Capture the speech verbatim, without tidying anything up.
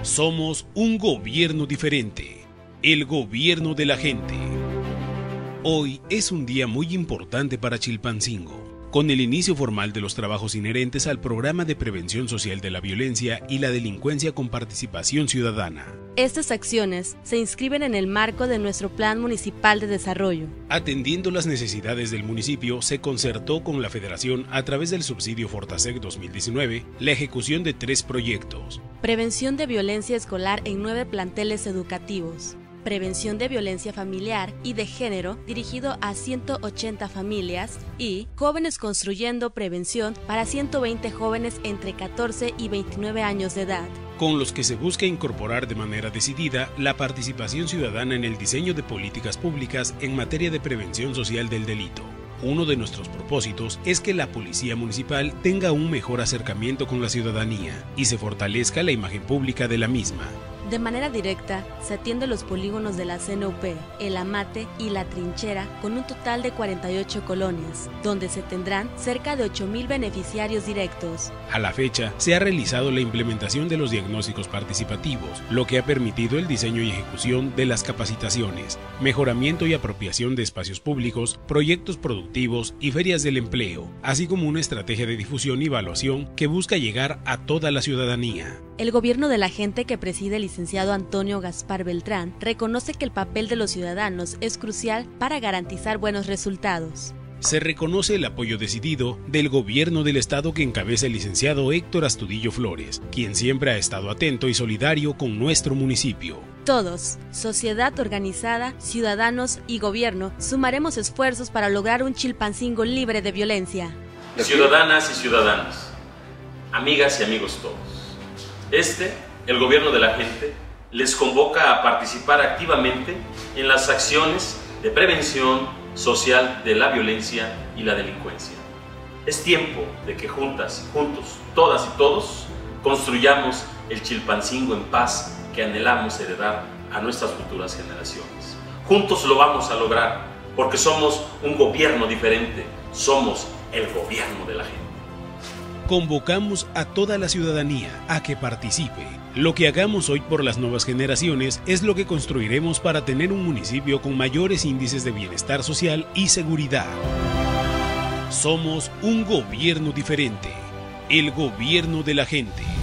Somos un gobierno diferente, el gobierno de la gente. Hoy es un día muy importante para Chilpancingo, con el inicio formal de los trabajos inherentes al programa de prevención social de la violencia y la delincuencia con participación ciudadana. Estas acciones se inscriben en el marco de nuestro Plan Municipal de Desarrollo. Atendiendo las necesidades del municipio, se concertó con la Federación a través del subsidio Fortasec dos mil diecinueve la ejecución de tres proyectos. Prevención de violencia escolar en nueve planteles educativos. Prevención de violencia familiar y de género dirigido a ciento ochenta familias y Jóvenes Construyendo Prevención para ciento veinte jóvenes entre catorce y veintinueve años de edad, con los que se busca incorporar de manera decidida la participación ciudadana en el diseño de políticas públicas en materia de prevención social del delito. Uno de nuestros propósitos es que la Policía Municipal tenga un mejor acercamiento con la ciudadanía y se fortalezca la imagen pública de la misma. De manera directa, se atiende los polígonos de la C N U P, El Amate y La Trinchera con un total de cuarenta y ocho colonias, donde se tendrán cerca de ocho mil beneficiarios directos. A la fecha, se ha realizado la implementación de los diagnósticos participativos, lo que ha permitido el diseño y ejecución de las capacitaciones, mejoramiento y apropiación de espacios públicos, proyectos productivos y ferias del empleo, así como una estrategia de difusión y evaluación que busca llegar a toda la ciudadanía. El gobierno de la gente que preside el licenciado Antonio Gaspar Beltrán reconoce que el papel de los ciudadanos es crucial para garantizar buenos resultados. Se reconoce el apoyo decidido del gobierno del estado que encabeza el licenciado Héctor Astudillo Flores, quien siempre ha estado atento y solidario con nuestro municipio. Todos, sociedad organizada, ciudadanos y gobierno, sumaremos esfuerzos para lograr un Chilpancingo libre de violencia. Ciudadanas y ciudadanos, amigas y amigos todos. Este, el gobierno de la gente, les convoca a participar activamente en las acciones de prevención social de la violencia y la delincuencia. Es tiempo de que juntas, juntos, todas y todos, construyamos el Chilpancingo en paz que anhelamos heredar a nuestras futuras generaciones. Juntos lo vamos a lograr, porque somos un gobierno diferente, somos el gobierno de la gente. Convocamos a toda la ciudadanía a que participe. Lo que hagamos hoy por las nuevas generaciones es lo que construiremos para tener un municipio con mayores índices de bienestar social y seguridad. Somos un gobierno diferente, el gobierno de la gente.